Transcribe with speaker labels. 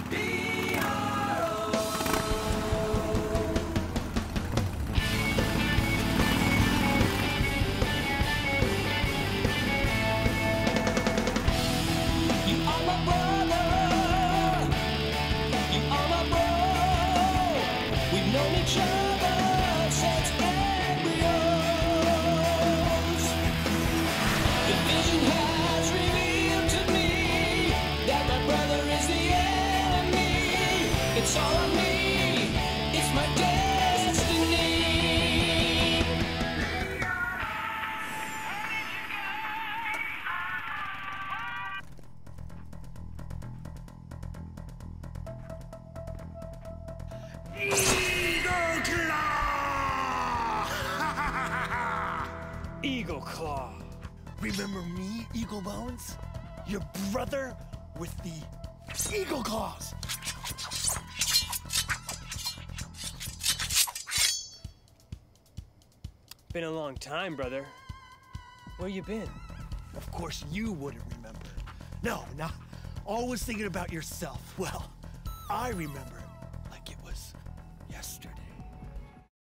Speaker 1: Each other since embryos. The vision has revealed to me that my brother is the enemy. It's all on me, it's my destiny.
Speaker 2: Eagle Claw!
Speaker 3: Remember me, Eagle Bones? Your brother with the Eagle Claws!
Speaker 2: Been a long time, brother. Where you been?
Speaker 3: Of course you wouldn't remember. No, always thinking about yourself. Well, I remember like it was yesterday.